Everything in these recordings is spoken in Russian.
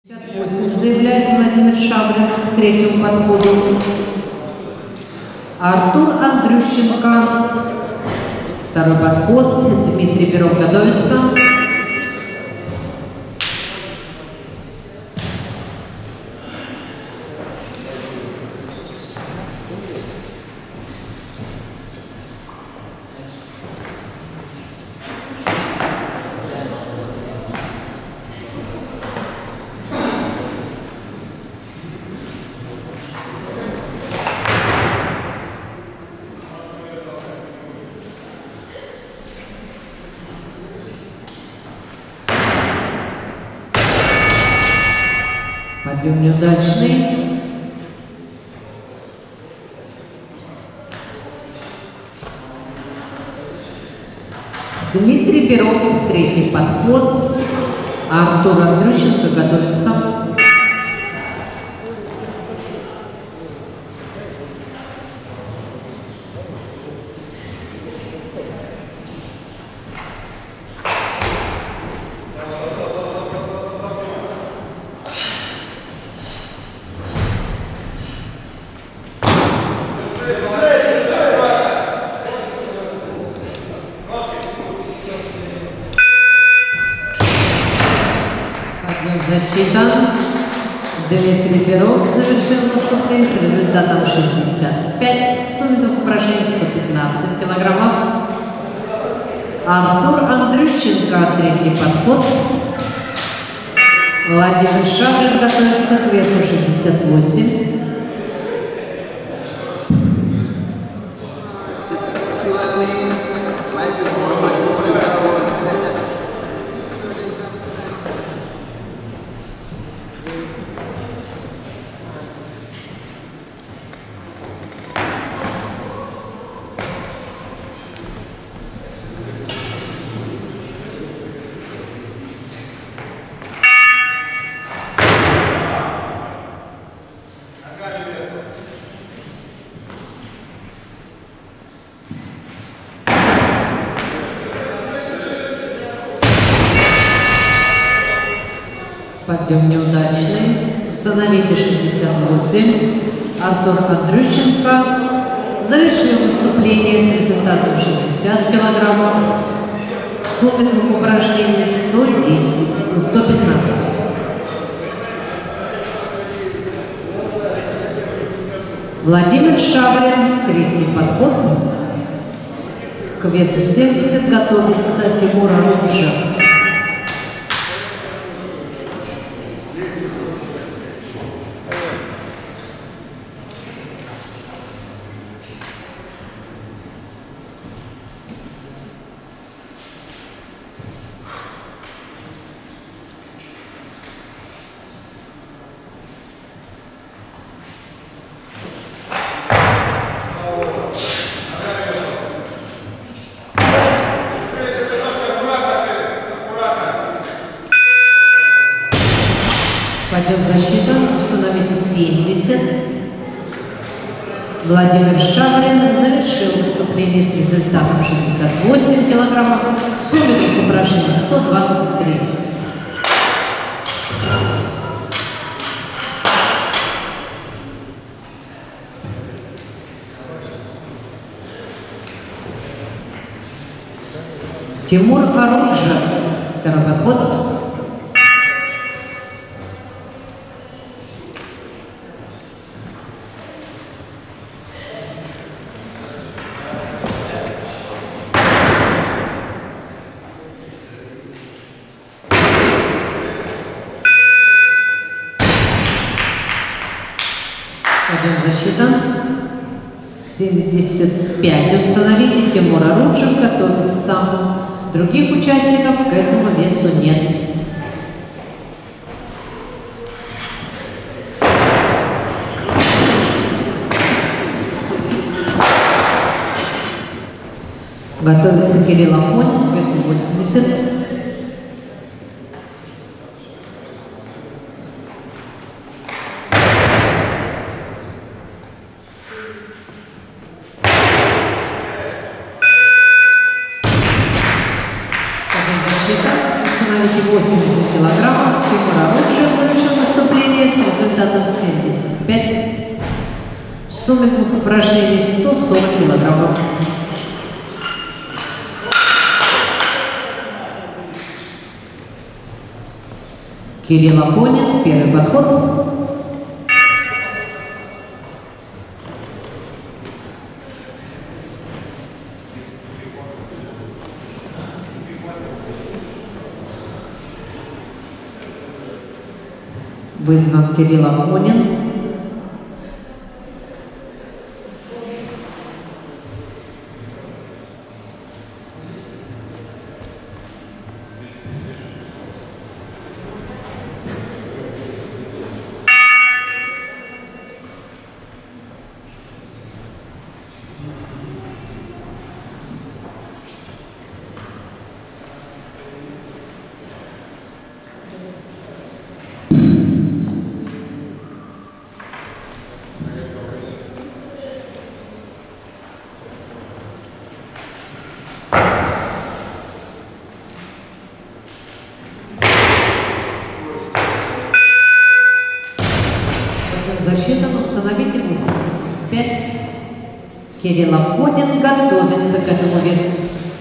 Заявляет Владимир Шаврин к третьему подходу. Артур Андрющенко. Второй подход. Дмитрий Перов готовится. Подъем неудачный. Дмитрий Перов, третий подход. Артур Андрющенко готовится. Защита. Дмитрий Перов совершил выступление с результатом 65. В сумме двух упражнений 115 килограммов. Артур Андрющенко, третий подход. Владимир Шаврин готовится к весу 68. Подъем неудачный. Установите 68. Артур Андрющенко завершил выступление с результатом 60 килограммов. В сумме двух упражнений 115. Владимир Шаврин, третий подход. К весу 70 готовится Тимур Арунжев. Подъем защита, установите 70. Владимир Шаврин завершил выступление с результатом 68 килограммов. В сумме двух упражнений 123. Тимур Арунжев, второй подход. Подъем защита. 75. Установите. Тимур Арунжев готовится. Других участников к этому весу нет. Готовится Кирилл Афонин к весу 80. установите 80 килограммов. Тимур Арутжев завершил выступление с результатом 75. В сумме двух упражнений 140 килограммов. Кирилл Афонин, первый подход. Вызван Кирилл Афонин. Засчитан, установите 85. Кирилл Афонин готовится к этому весу.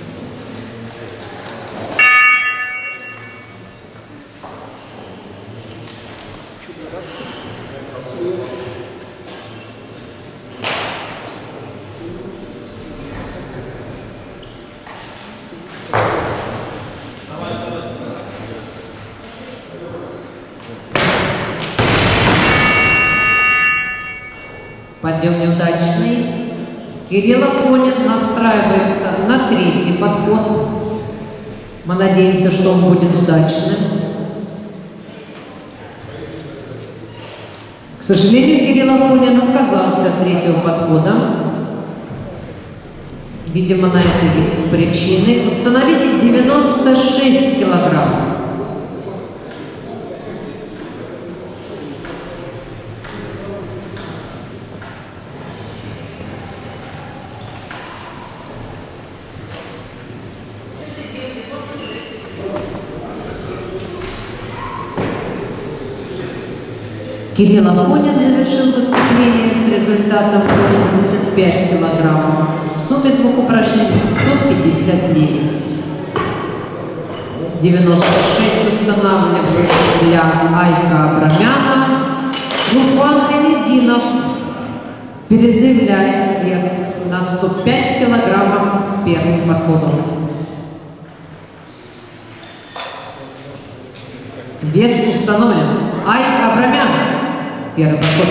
Подъем неудачный. Кирилл Афонин настраивается на третий подход. Мы надеемся, что он будет удачным. К сожалению, Кирилл Афонин отказался от третьего подхода. Видимо, на это есть причины. Установите 96 килограмм. Кирилл Афонин завершил выступление с результатом 85 килограммов. В сумме двух упражнений 159. 96 устанавливают для Айка Абрамяна. Руфан Хамидинов перезаявляет вес на 105 килограммов первым подходом. Вес установлен. Айк Абрамян. Первый подход.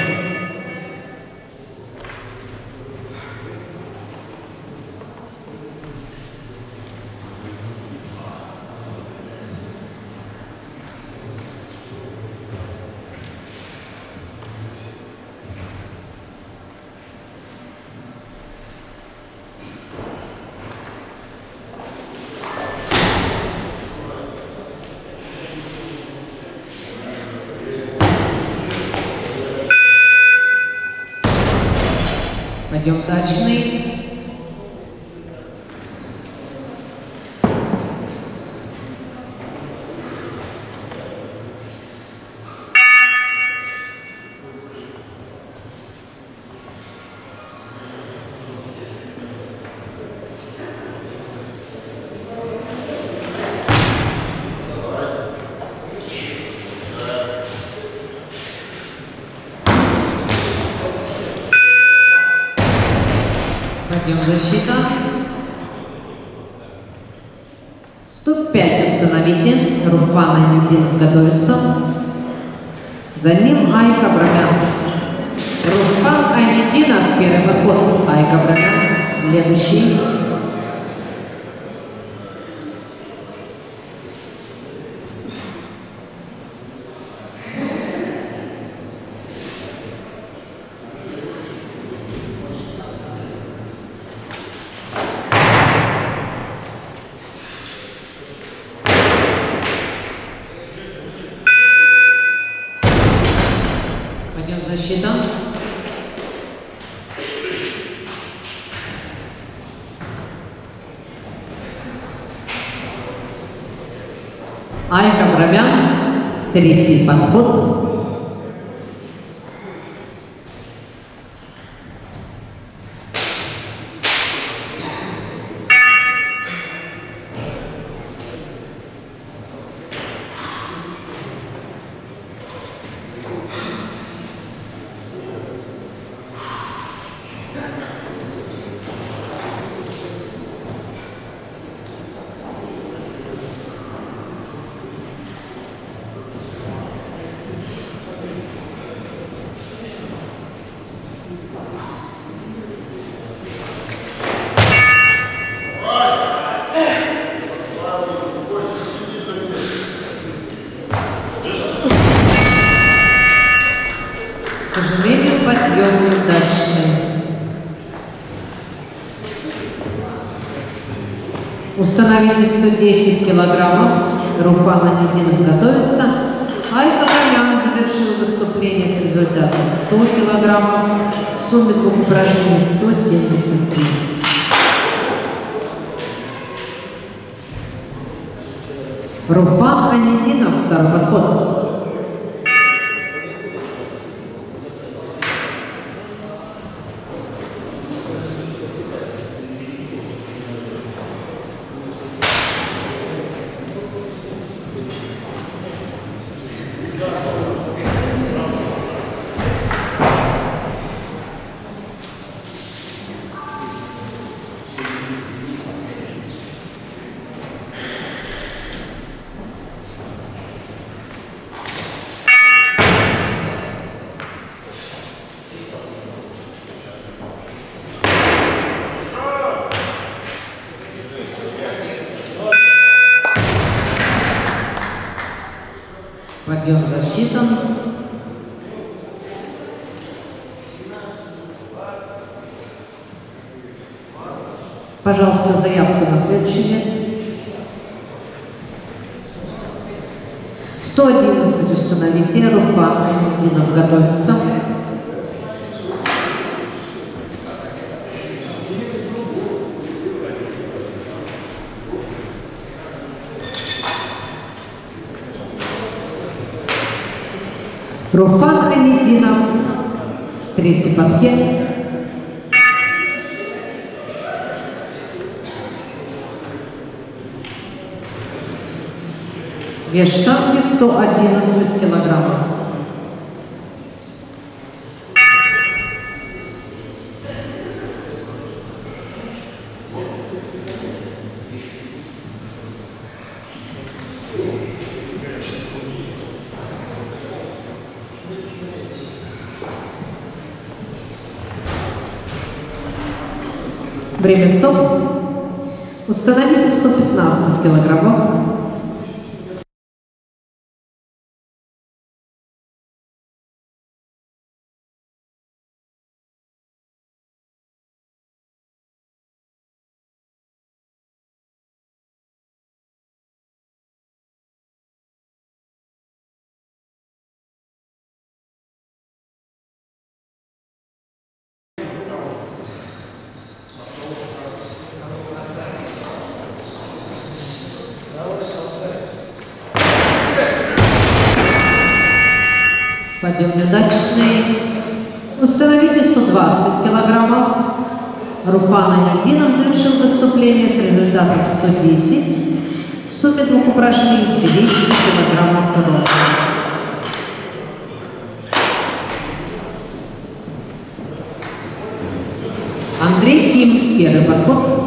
Подъем удачный. Подъем защита. 105 установите. Руфан Хамидинов готовится. За ним Айк Абрамян. Руфан Хамидинов первый подход. Айк Абрамян следующий. Подъем защита. Айка Брамян, третий подход. К сожалению, подъем неудачный. Установите 110 килограммов. Руфан Анидинов готовится. Айка Брамян завершил выступление с результатом 100 килограммов. В сумме двух упражнений 173. Руфан Анидинов, второй подход. Подъем засчитан. Пожалуйста, заявку на следующий вес. 111 установите. Руфан Анидинов готовится. Руфан Анидинов, третий пакет. Вес штанги 111 килограммов. Время стоп. Установите 115 килограммов. Подъем неудачный. Установите 120 килограммов. Руфан Анидинов завершил выступление с результатом 110. В сумме двух упражнений 200 килограммов ровно. Андрей Ким, первый подход.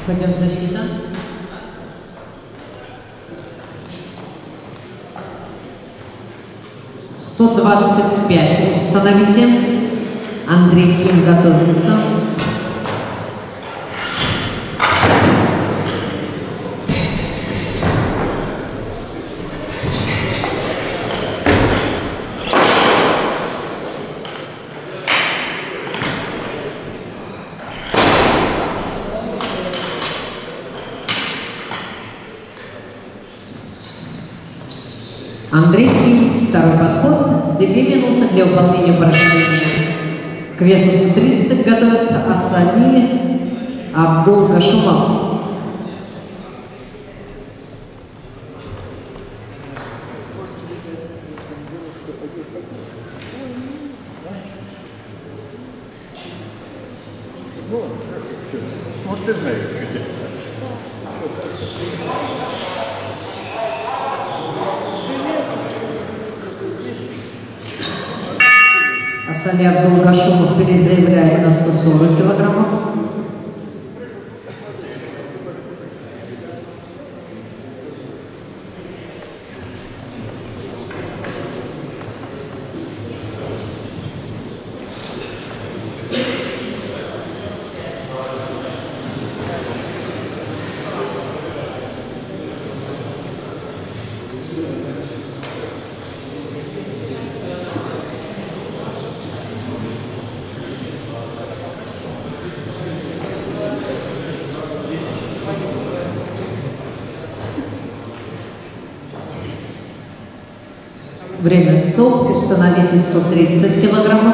Пойдем защита. «125». Установите. Андрей Ким готовится. Андрей Ким, второй подход, 2 минуты для выполнения упражнения. К весу 130 готовится Асали Абдулкашумов. Вот ты знаешь, чудесно. Асали Абдулкашумов перезаявляет на 140 килограммов. Время стоп. Установите 130 килограммов.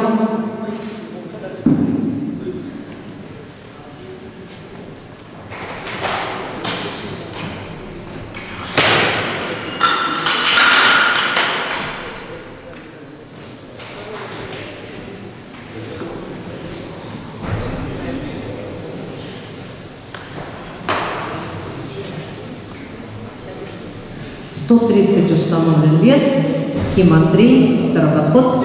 «130» установлен вес. Ким Андрей, второй подход.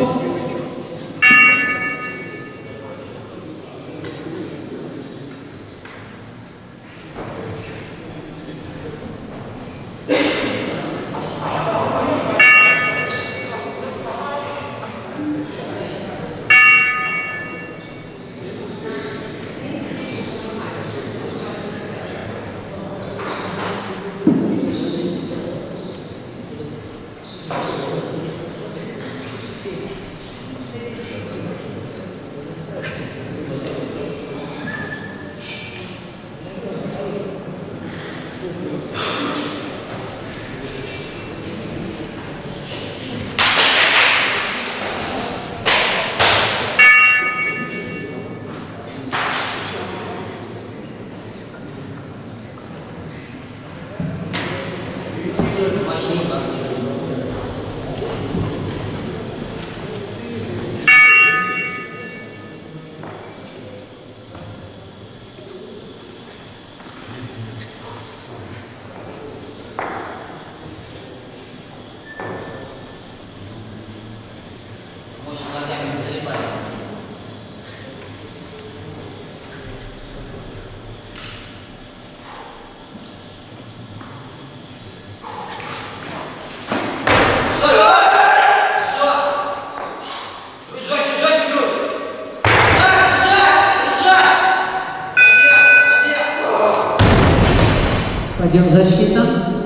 Пойдем защита.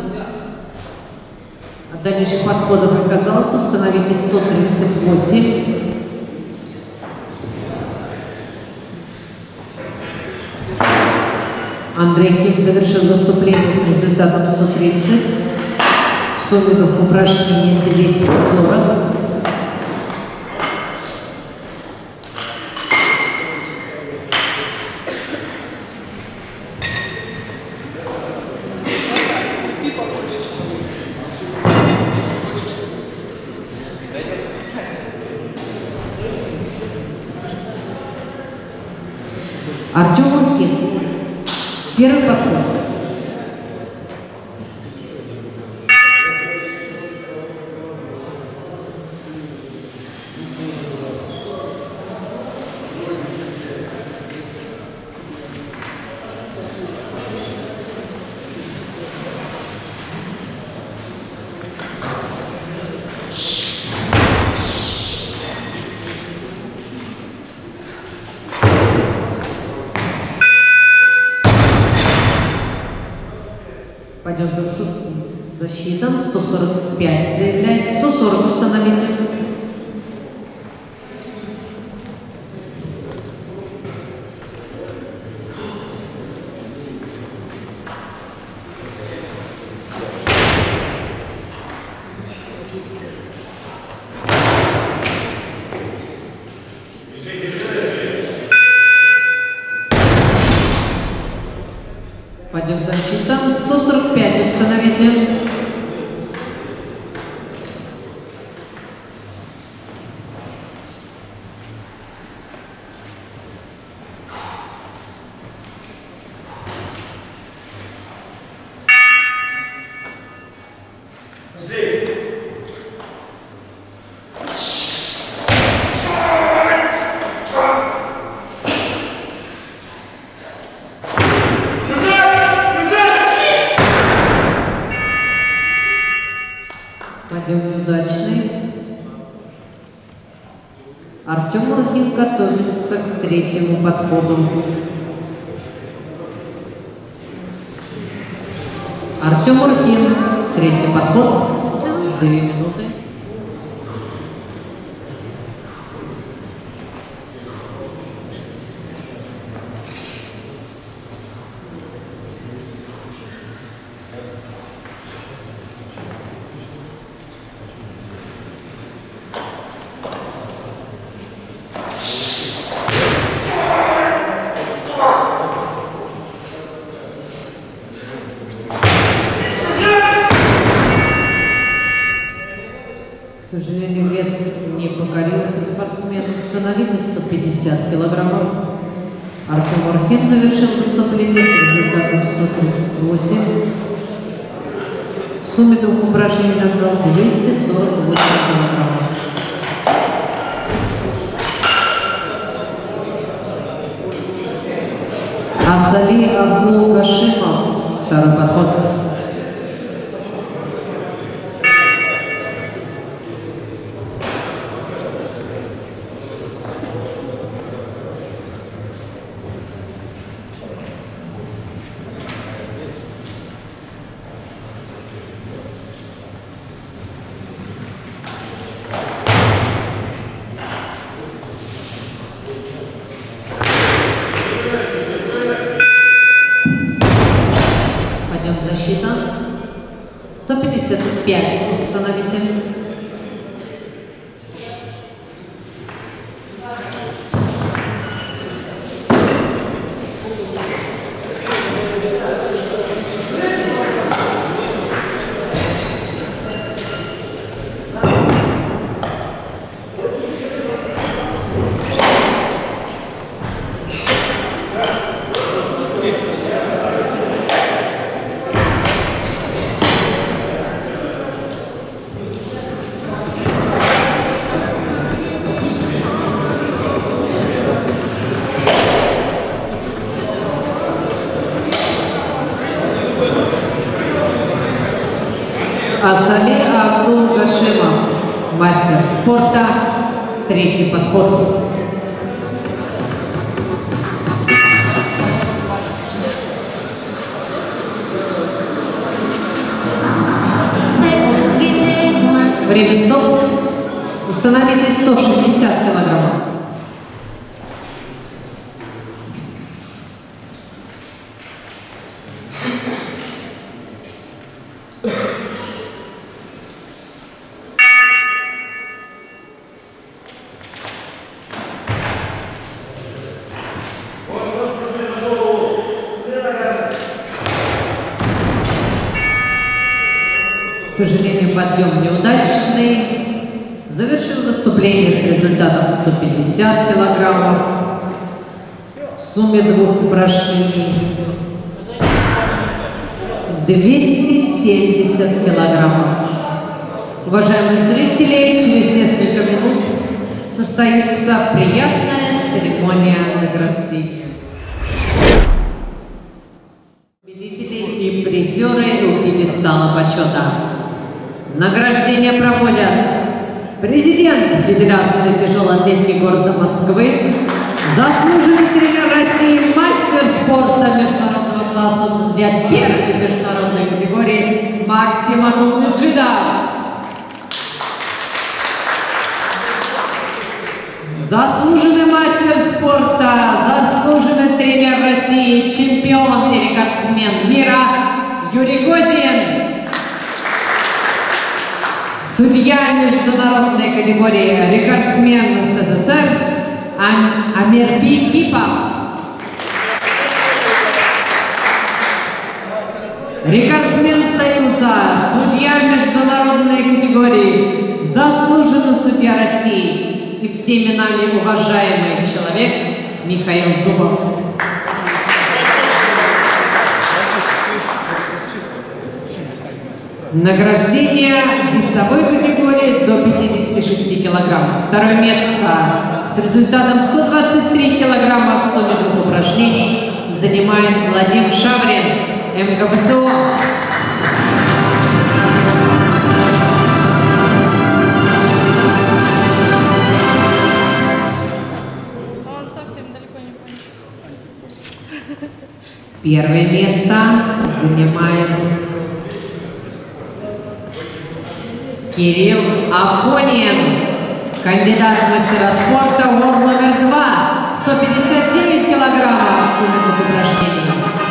От дальнейших подходов отказалась. Установите 138. Андрей Ким завершил выступление с результатом 130. В сумме упражнений 240. Артем Урхин. Первый подход. Пойдем засчитан. 145 заявляет. 140 установите. Пойдем засчитан. 145 установите. Подъем неудачный. Артем Урхин готовится к третьему подходу. Артем Урхин, третий подход, 2 минуты. К сожалению, вес не покорился спортсмен. Установите 150 килограммов. Артем Урхин завершил выступление с результатом 138. В сумме 2 упражнений набрал 248 килограммов. Асали Абдул Гашимов, второй подход. Засчитан. 155 установите. Асали Абдул Гашимов, мастер спорта, третий подход. Время стоп. Установите 160 килограммов. К сожалению, подъем неудачный. Завершил выступление с результатом 150 килограммов. В сумме 2 упражнений 270 килограммов. Уважаемые зрители, через несколько минут состоится приятная церемония награждения. Победители и призеры у пьедестала почета. Награждение проводят президент Федерации тяжелой атлетики города Москвы, заслуженный тренер России, мастер спорта международного класса судья первой международной категории Максим Ануджидов. Заслуженный мастер спорта, заслуженный тренер России, чемпион и рекордсмен мира Юрий Козин. Судья международной категории, рекордсмен СССР Амирби Кипов. Рекордсмен Союза, судья международной категории, заслуженный судья России и всеми нами уважаемый человек Михаил Дубов. Награждение весовой категории до 56 килограммов. Второе место с результатом 123 килограмма в сумме двух упражнений занимает Владимир Шаврин, МКФСО. Первое место занимает Кирилл Афонин, кандидат в мастера спорта, ВОР номер 2, 159 килограммов в сумме двух упражнений.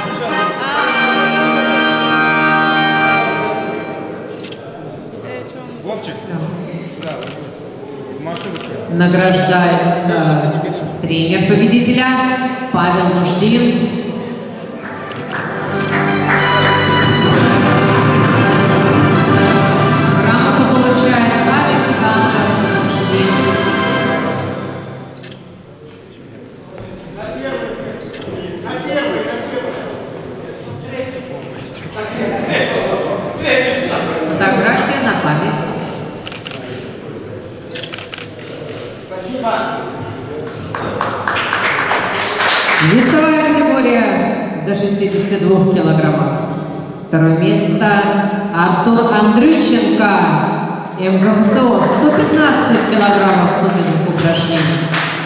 Награждается тренер победителя Павел Нуждин. Грамоту получает Александр Нуждин. Фотография на память. Весовая категория до 62 килограммов. Второе место Артур Андрющенко, МКФСО, 115 килограммов в сумме двух упражнений.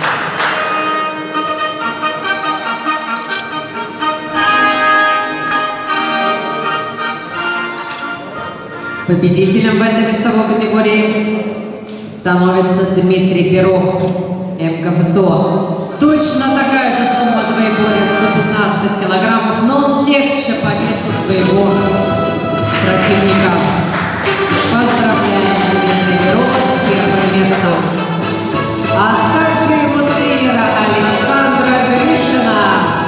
Победителем в этой весовой категории становится Дмитрий Перов, МКФСО. Точно такая же сумма двоеборья, 115 килограммов, но он легче по весу своего противника. Поздравляем Дмитрия Перова с первым местом. А также его тренера Александра Гришина.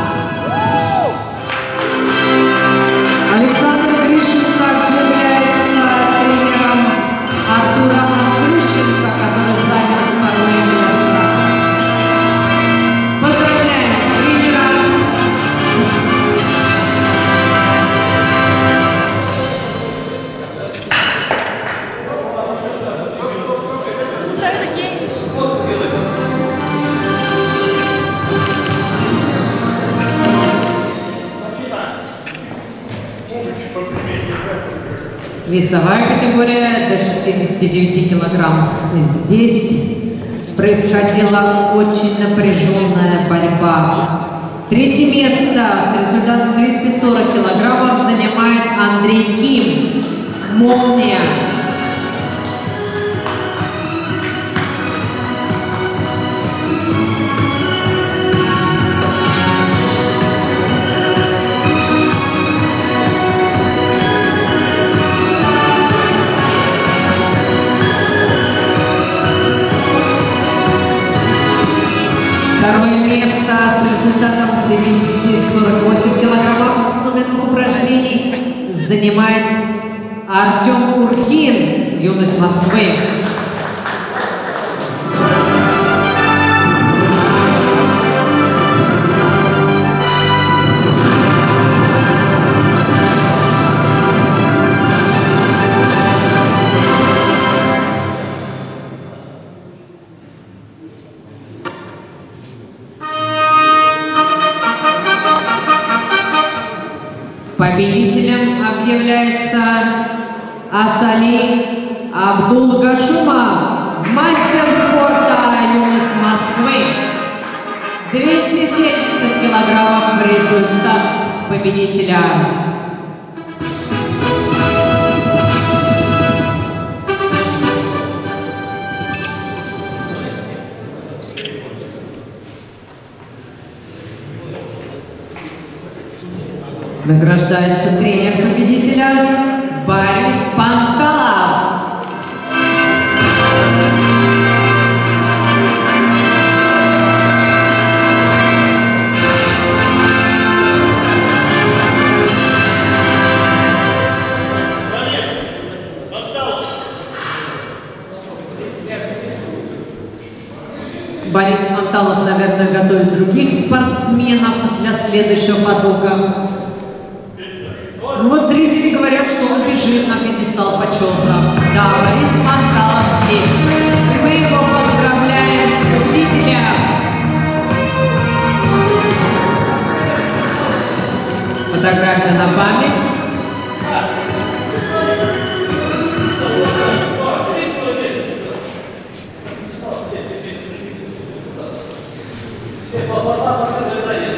Александр Гришин также является тренером Артура Андрющенко, который занял второе место. Поздравляем тренера! Весовая категория до 69 килограмм. Здесь происходила очень напряженная борьба. Третье место с результатом 240 килограммов занимает Андрей Ким, Молния. Второе место с результатом 248 килограммов в сумме двух упражнений занимает Артем Курхин, юность Москвы. Победителем объявляется Асали Абдулгашумов, мастер спорта, юность Москвы. 270 килограммов результат. победителя. Награждается тренер победителя Борис Панталов. Борис Панталов, наверное, готовит других спортсменов для следующего потока. Ну вот зрители говорят, что он бежит на пьедестал почета. Да, Борис Панталов здесь. Мы его поздравляем с победителем. Фотография на память. Все